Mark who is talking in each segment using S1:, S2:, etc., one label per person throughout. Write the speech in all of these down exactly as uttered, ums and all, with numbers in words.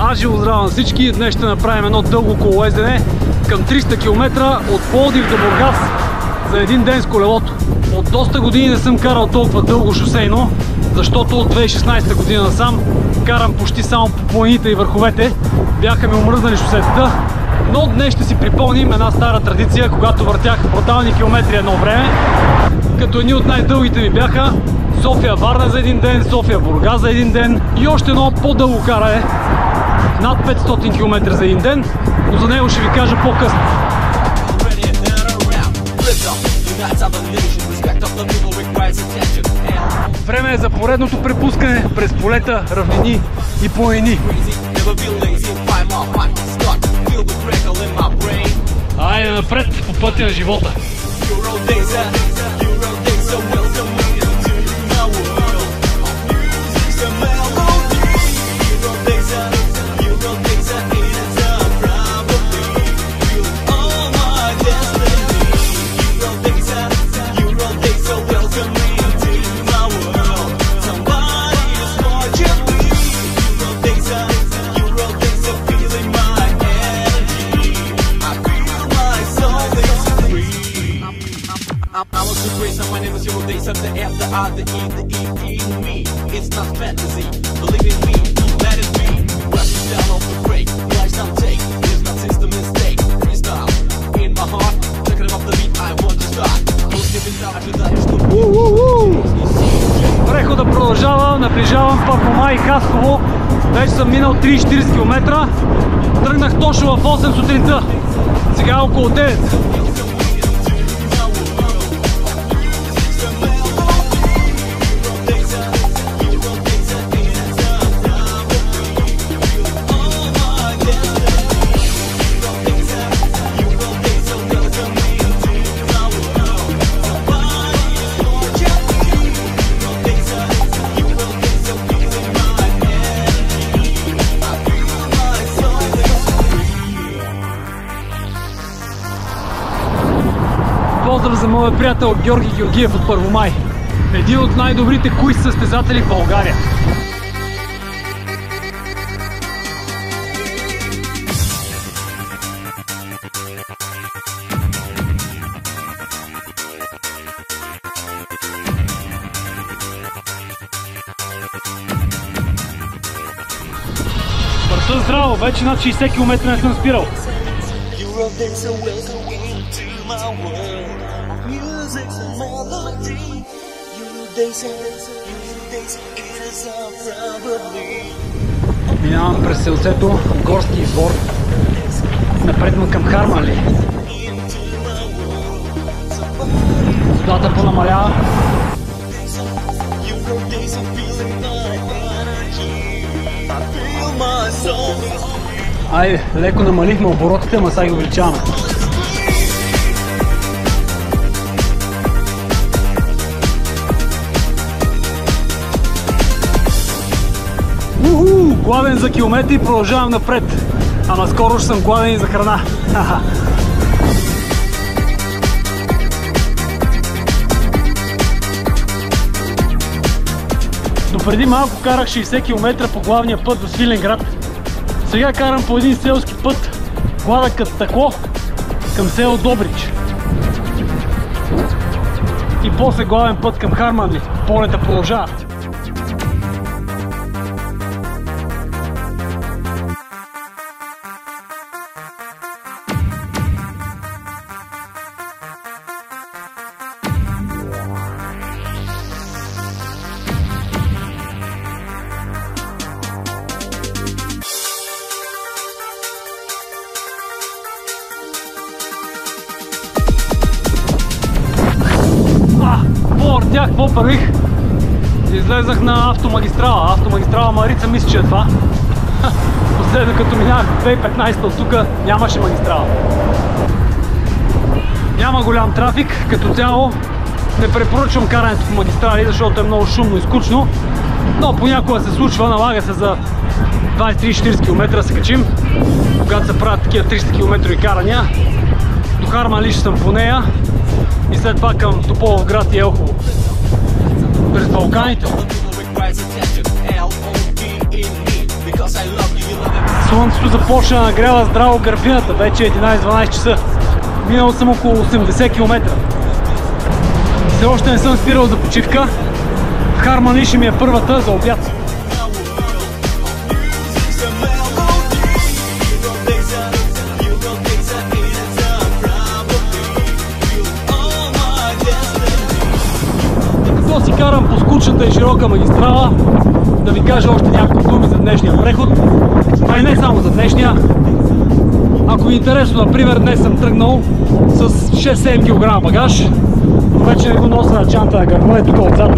S1: Аз живо здраво на всички. Днес ще направим едно дълго колоездене към триста километра от Пловдив до Бургас за един ден с колелото. От доста години не съм карал толкова дълго шосейно, защото от две хиляди и шестнадесета година насам карам почти само по планините и върховете. Бяха ми омръзнали шосетата, но днес ще си припомним една стара традиция, когато въртях брутални километри едно време. Като едни от най-дългите ми бяха София-Варна за един ден, София-Бургас за един ден и още едно по-дълго каране над петстотин километра за един ден, но за него ще ви кажа по-късно. Време е за поредното препускане през полета, равнини и планини. Айде напред по пътя на живота! Прехода продължава, наближавам Първомай и Хасково. Вече съм минал тридесет до четиридесет километра. Тръгнах точно в осем сутринта. Сега е около девет. Поздрав за моя приятел Георги Георгиев от Първомай. Един от най-добрите куиз състезатели в България. Върта здраво, вече над шейсет километра не съм спирал. Минавам през селцето, горски извор, напредвам към Харманли. Водата понамалява. Айде, леко намалихме оборотите, ама сега ги увеличаваме. Уху, гладен за километри и продължавам напред. Ама скоро ще съм гладен и за храна. Допреди малко карах шейсет километра по главния път до Свиленград. Сега карам по един селски път, гладък като тако, към село Добрич. И после главен път към Харманли. Полета продължава. По-въртях, какво правих? Излезах на автомагистрала. Автомагистрала Марица, мисля, че е това. Последно като минах две хиляди и петнадесета от тук нямаше магистрала. Няма голям трафик, като цяло не препоръчвам карането по магистрали, защото е много шумно и скучно. Но понякога се случва, налага се за двадесет, тридесет, четиридесет километра да се качим, когато се правят такива триста километрови карания. До Харманли ще съм по нея и след това към Тополовград и Елхово. През Балканите. Слънцето започна да нагрява здраво гърбината, вече е единайсет-дванайсет часа. Минал съм около осемдесет километра. Все още не съм спирал за почивка. В Харман Ли ще ми е първата за обяд. Докато си карам по скучната и широка магистрала, да ви кажа още няколко думи за днешния преход. А и не само за днешния. Ако ви е интересно, например, днес съм тръгнал с шест-седем килограма багаж, но вече не го нося на чанта на гърба, е тук отзад.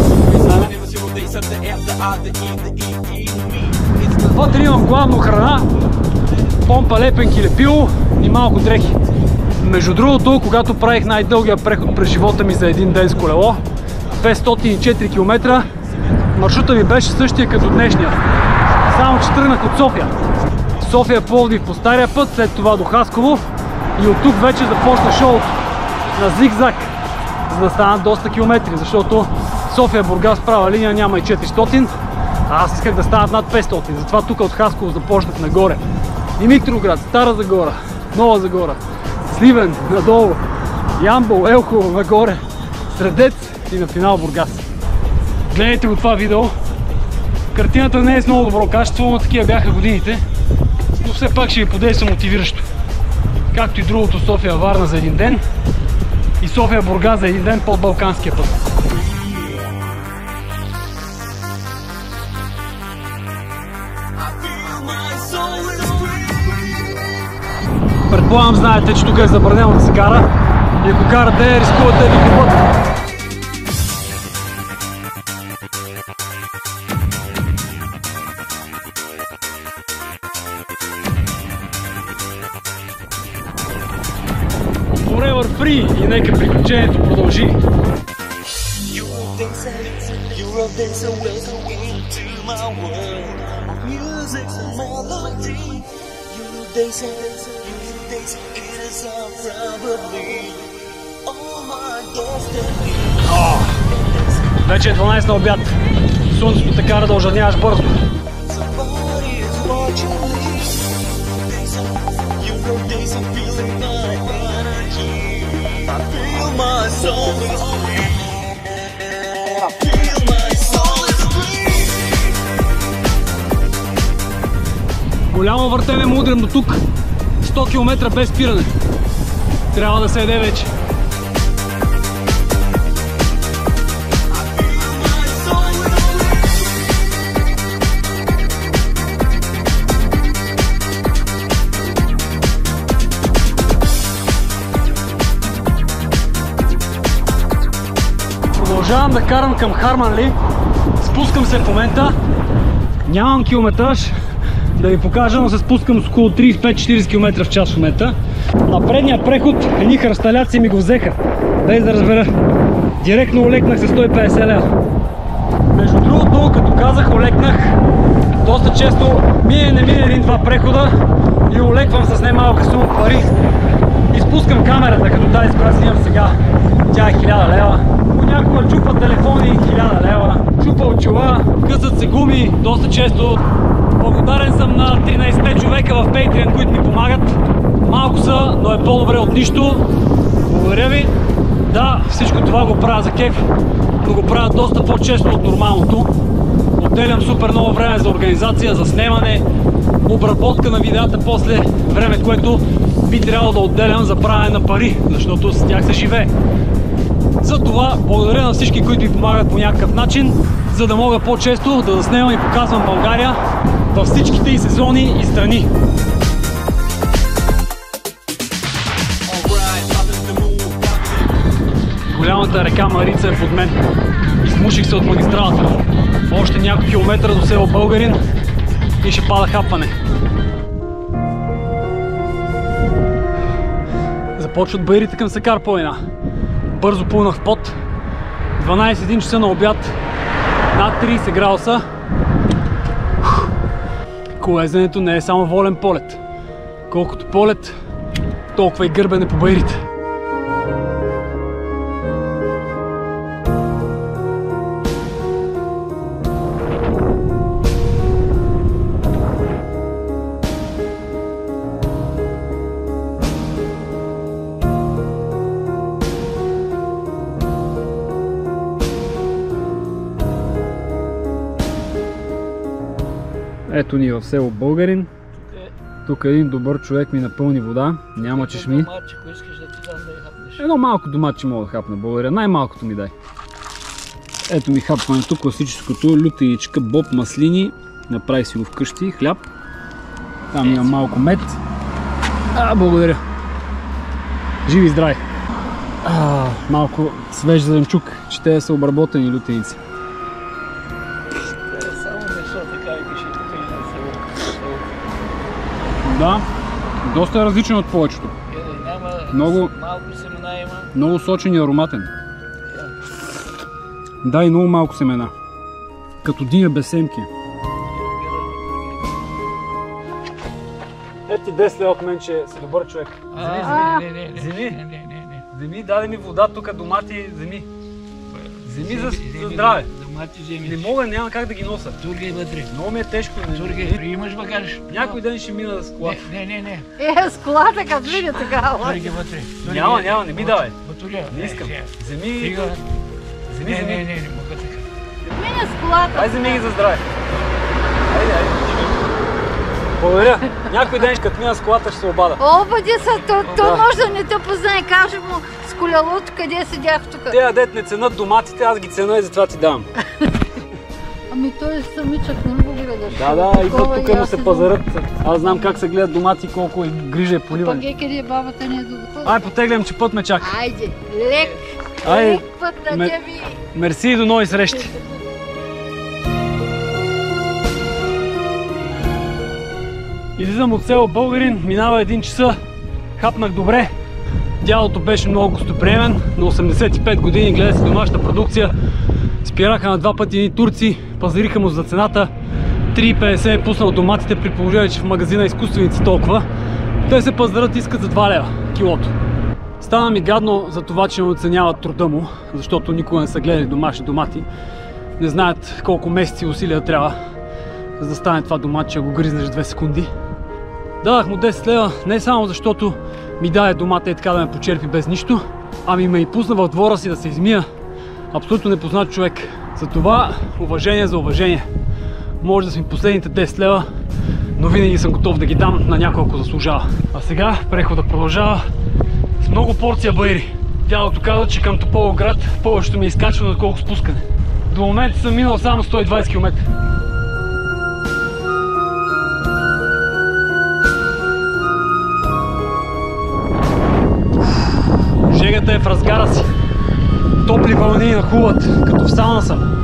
S1: Вътре имам главно храна, помпа, лепенки, лепило и малко дрехи. Между другото, когато правих най-дългия преход през живота ми за един ден с колело, петстотин и четири километра, маршрута ми беше същия като днешния. Само че тръгнах от София. София Пловдив по стария път, след това до Хасково и от тук вече започна шоуто на зигзаг, за да станат доста километри, защото София Бургас права линия няма и четиристотин, а аз исках да станат над петстотин, затова тук от Хасково започнах нагоре. Димитровград, Стара Загора, Нова Загора, Сливен, надолу, Ямбол, Елхово, нагоре, Средец и на финал Бургас. Гледайте го това видео. Картината не е с много добро качество, но такива бяха годините, но все пак ще ви подейства мотивиращо. Както и другото София Варна за един ден и София Бургас за един ден под Балканския път. Предполагам, знаете, че тук е забранено да се кара и ако карате, рискувате да ви път. Forever free и нека приключението продължи. О, вече е дванайсет на обяд. Слънцето те кара да ожадняваш бързо. Голямо въртене му удрям до тук. сто километра без спиране. Трябва да се еде вече. Продължавам да карам към Харман Ли. Спускам се в момента. Нямам километраж да ви покажа, но се спускам с около трийсет и пет-четирийсет километра в час в момента. На предния преход едни хръсталяци ми го взеха, без да разбера. Директно олекнах се сто и петдесет лева. Между другото, като казах олекнах, доста често мине не мине един-два прехода и олеквам с немалка сума пари. И спускам камерата, като тази, която снимам сега. Тя е хиляда лева. Понякога чупат телефони, хиляда лева. Чупа очила, късат се гуми, доста често. Благодарен съм на тринайсетте човека в Patreon, които ми помагат. Малко са, но е по-добре от нищо. Благодаря ви. Да, всичко това го правя за кеф, но го правя доста по-често от нормалното. Отделям супер много време за организация, за снимане, обработка на видеята после, време, което би трябвало да отделям за правене на пари, защото с тях се живее. Затова благодаря на всички, които ми помагат по някакъв начин, за да мога по-често да заснемам и показвам България във всичките и сезони и страни. Голямата река Марица е под мен. Измуших се от магистралата. Още няколко километра до село Българин и ще пада хапване. Започват байрите към Сакар планина. Бързо плънах в пот. дванайсет един часа на обяд. Над трийсет градуса. Колезенето не е само волен полет. Колкото полет, толкова и гърбене по байрите. Ето ни в село Българин. Тук един добър човек ми напълни вода. Няма чешми. Едно малко доматче мога да хапна, благодаря. Най-малкото ми дай. Ето ми хапването, класическото, лютеничка, боб, маслини. Направи си го вкъщи, хляб. Там има малко мед. А, благодаря. Живи и здрави. А, малко свеж зеленчук, че те са обработени лютеници. Да, доста е различен от повечето. Много, много сочен и ароматен. Да, и много малко семена. Като диня без семки. Ето ти десет лева от мен, че си добър човек. Вземи, вземи, даде ми вода тук, домати, вземи. Вземи за здраве. Не мога, няма как да ги носа.
S2: Тургай вътре.
S1: Много ми е тежко.
S2: Тургай, имаш багаж.
S1: Някой ден ще мина с колата.
S2: Не, не, не.
S3: Е, с колата като види така.
S2: Тургай вътре.
S1: Няма, няма, не ми давай.
S2: Тургай.
S1: Не искам. Вземи.
S2: Не,
S1: Вземи,
S2: не,
S1: вземи.
S2: не, не мога така.
S3: Мине с колата.
S1: Ай, вземи ги за здраве. Айде, айде. Благодаря. Някой ден, като мина с колата, ще се обада.
S3: О, бъди са, то, то може да не те познае. Кажи му с колелото, къде седях тук.
S1: Те, дет не ценят доматите, аз ги цена и затова ти давам.
S3: Ами той самичък не го гледаш.
S1: Да, да, идват тук му се пазарат. Аз знам как се гледат домати, колко и грижа е поливане.
S3: Пък е къде бабата ни е до дохода.
S1: Ай, потеглям, че път ме чака.
S3: Айде, лек,
S1: Ай,
S3: лек път на
S1: ме-
S3: тебе.
S1: Мерси и до нови срещи. Излизам от село Българин, минава един часа, хапнах добре. Дядото беше много гостоприемен, на осемдесет и пет години, гледа си домашната продукция. Спираха на два пъти едни турци, пазариха му за цената. три и петдесет е пуснал доматите, при положение, че в магазина изкуственици толкова. Те се пазарат, искат за два лева килото. Стана ми гадно за това, че не оценяват труда му, защото никога не са гледали домашни домати. Не знаят колко месеци усилия трябва, за да стане това доматче, го гризнеш две секунди. Дадах му десет лева, не само защото ми даде домата и така да ме почерпи без нищо, ами ме и пусна в двора си да се измия. Абсолютно непознат човек. Затова уважение за уважение. Може да са ми последните десет лева, но винаги съм готов да ги дам на някой, ако заслужава. А сега преходът продължава с много порция баири. Дядото каза, че към Тополовград повечето ми е изкачвано, отколко спускане. До момента съм минал само сто и двадесет километра. Жегата е в разгара си. Топли вълни нахуват, като в сауна съм.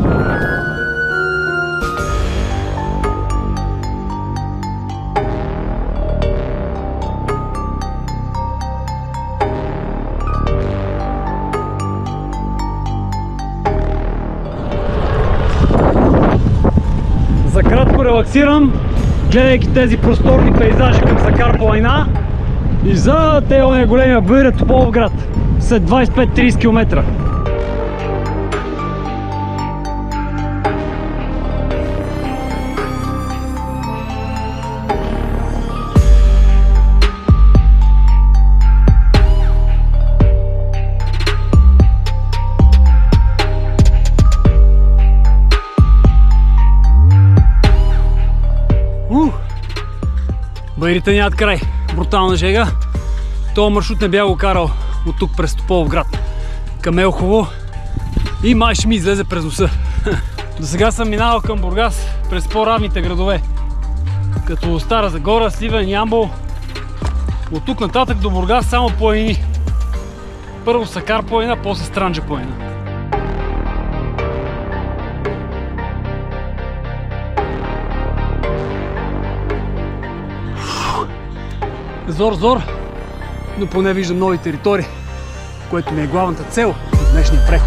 S1: За кратко релаксирам, гледайки тези просторни пейзажи към Сакар планина. И за тези големия баир е Тополовград, след двадесет и пет до тридесет километра. Баирите нямат край. Брутална жега. Този маршрут не бях го карал от тук през Тополовград към Елхово и май ще ми излезе през носа. До сега съм минавал към Бургас през по-равните градове, като Стара Загора, Сливен, Ямбол. От тук нататък до Бургас само планини. Първо Сакар планина, после Странджа планина. Зор, зор, но поне виждам нови територии, което ми е главната цел в днешния преход.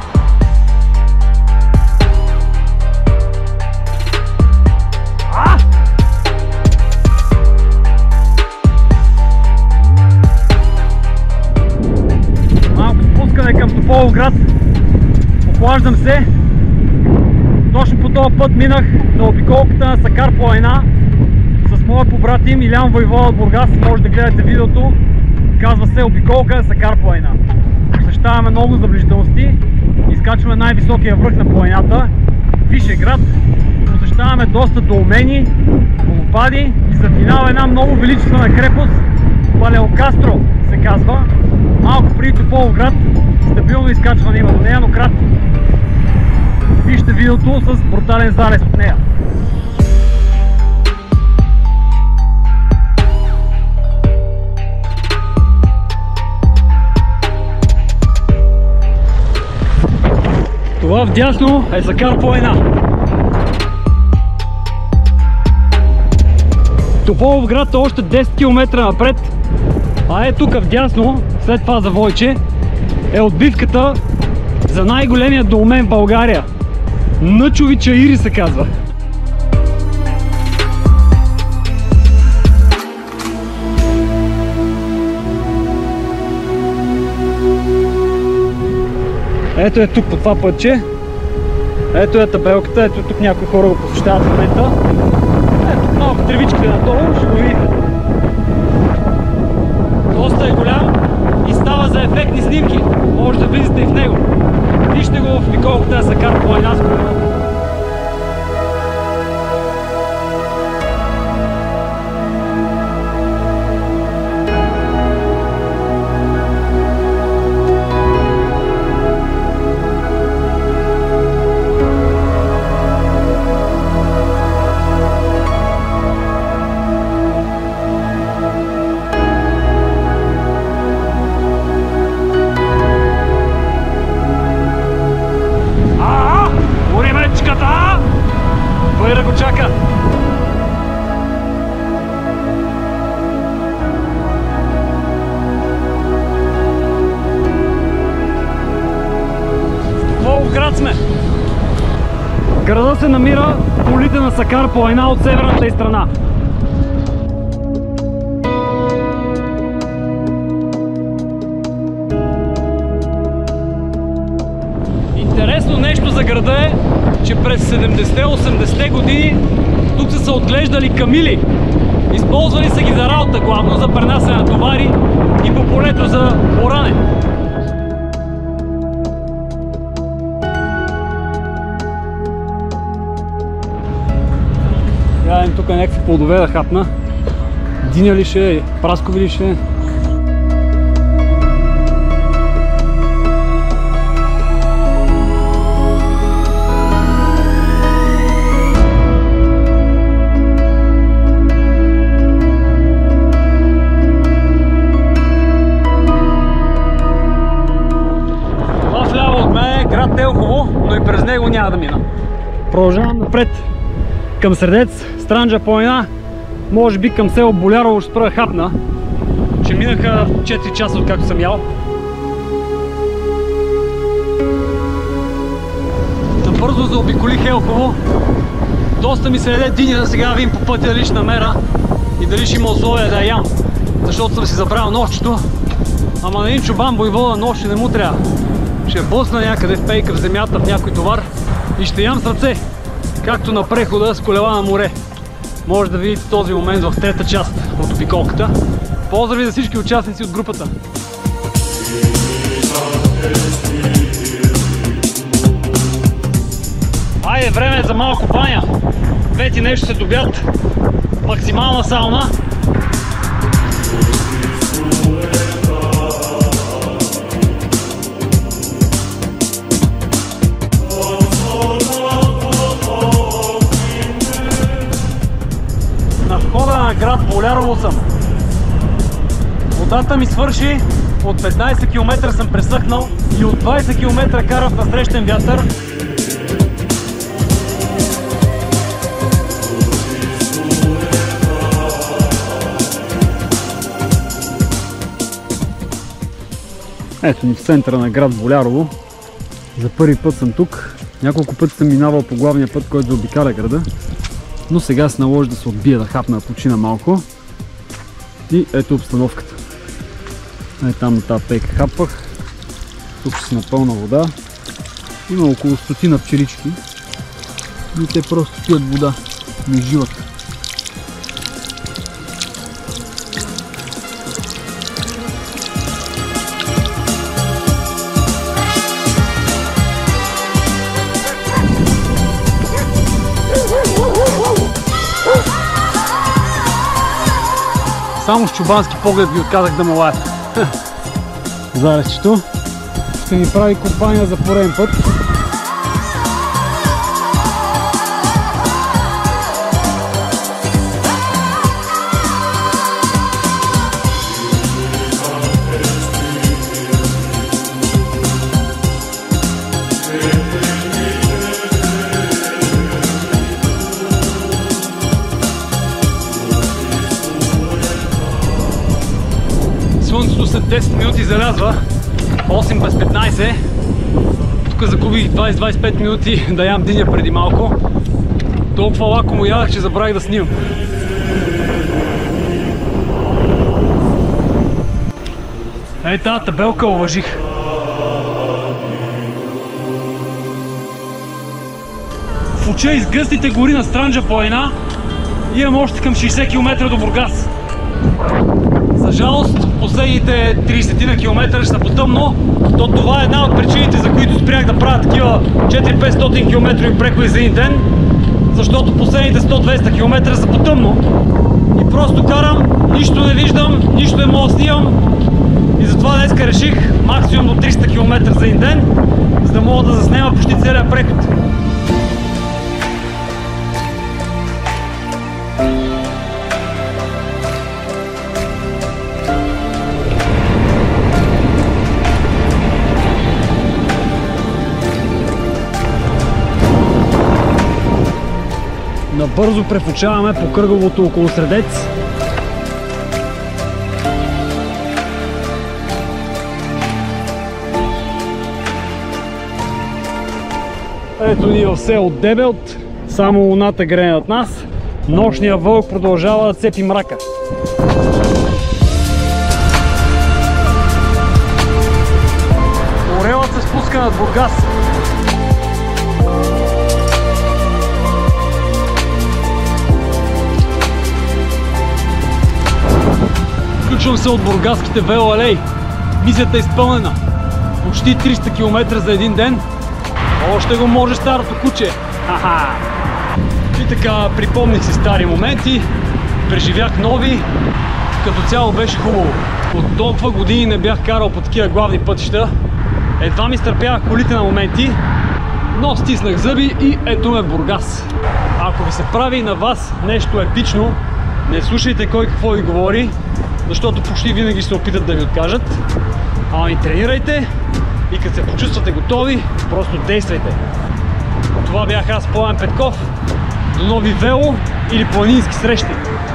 S1: А! Малко спускане към Тополовград, охлаждам се. Точно по този път минах на обиколката на Сакар планина с моя побратим Илян Войвода от Бургас. Може да гледате видеото. Казва се обиколка на Сакар планина. Посещаваме много забележителности. Изкачваме най-високия връх на планината. Вишеград. По посещаваме доста долмени, водопади и за финал една много величествена крепост, Палеокастро се казва. Малко преди Тополовград, стабилно изкачване има до нея, но кратко. Вижте видеото с брутален залез от нея. Това вдясно е Сакар планина. Тополовград е още десет километра напред, а е тук вдясно, след това за Войче, е отбивката за най-големия долмен в България. Nëчови чаири се казва. Ето е тук по това пътче. Ето е табелката, ето тук някои хора го посещават в момента. Ето малко тревичките надолу, ще го видите. Доста е голям и става за ефектни снимки. Може да влизате и в него. Вижте го в Николката на Сакар планинаско. Войра го чака! В Тополовград сме! Градът се намира в полите на Сакар планина от северната й страна. Интересно нещо за града е, че през седемдесетте-осемдесетте години тук са се отглеждали камили. Използвали са ги за работа, главно за пренасене на товари и по полето за оране. Гледам тук някакви плодове да хапна. Диня ли ще е, праскови ли ще е. Но и през него няма да мина. Продължавам напред към Средец, Странджа планина, може би към село Болярово ще спра хапна, че минаха четири часа откакто съм ял. Набързо заобиколих Елхово. Доста ми се яде диня, да сега видим по пътя дали ще намеря и дали ще има условия да я ям, защото съм си забравил нощчето, ама на един чубан войвода нощ не му трябва. Ще блъсна някъде в пейка в земята в някой товар и ще ям с ръце, както на прехода с колела на море. Може да видите този момент в трета част от обиколката. Поздрави за всички участници от групата! Айде, време е за малко баня. Пет и нещо се добят. Максимална сауна. На входа на град Болярово съм. Водата ми свърши, от петнайсет километра съм пресъхнал и от двайсет километра карах на срещен вятър. Ето ни в центъра на град Болярово. За първи път съм тук. Няколко пъти съм минавал по главния път, който заобикаля града. Но сега се наложи да се отбия, да хапна, да почина малко. И ето обстановката. Е, там на тази пейка хапвах. Тук ще си напълна вода. Има около стотина пчелички. И те просто пият вода. Не живат.
S4: Woo!
S1: Само с чубански поглед ви отказах да ме лаят. Заречето ще ни прави компания за пореден път. Слънцето след десет минути залязва, осем без петнайсет. Тук загубих двайсет до двайсет и пет минути да ям диня преди малко. Толкова лако му ядах, че забравих да снимам. Ей, тази табелка уважих. В оча изгъстите гори на Странджа планина имам още към шейсет километра до Бургас. За жалост, последните трийсет на километра ще са потъмно, то това е една от причините, за които спрях да правя такива четири до петстотин километрови преходи за един ден, защото последните сто до двеста километра са потъмно и просто карам, нищо не виждам, нищо не мога да снимам и затова днеска реших максимум до триста километра за един ден, за да мога да заснема почти целия преход. Набързо префучаваме по кръговото около Средец. Ето ни в село Дебелт, само луната грее над нас. Нощният вълк продължава да цепи мрака. Орелът се спуска над Бургас. Включвам се от бургаските велоалеи. Мисията е изпълнена. Почти триста километра за един ден. Още го може старото куче. Ха-ха! И така припомних си стари моменти, преживях нови. Като цяло беше хубаво. От толкова години не бях карал по такива главни пътища. Едва ми стърпявах колите на моменти, но стиснах зъби и ето ме в Бургас. Ако ви се прави на вас нещо епично, не слушайте кой какво ви говори, защото почти винаги ще се опитат да ви откажат. Ами тренирайте и като се почувствате готови, просто действайте. Това бях аз, Пламен Петков. До нови вело или планински срещи!